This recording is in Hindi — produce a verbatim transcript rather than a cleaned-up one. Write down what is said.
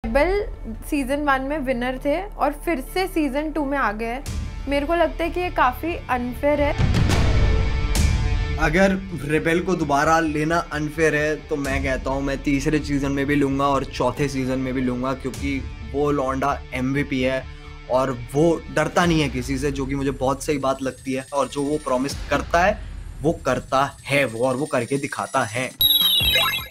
रेबेल सीजन वन में विनर थे और फिर से सीजन टू में आ गए। मेरे को लगता है कि ये काफ़ी अनफेयर है। अगर रेबेल को दोबारा लेना अनफेयर है तो मैं कहता हूँ मैं तीसरे सीजन में भी लूँगा और चौथे सीजन में भी लूँगा, क्योंकि वो लौंडा एमवीपी है और वो डरता नहीं है किसी से, जो कि मुझे बहुत सही बात लगती है। और जो वो प्रॉमिस करता है वो करता है वो, और वो करके दिखाता है।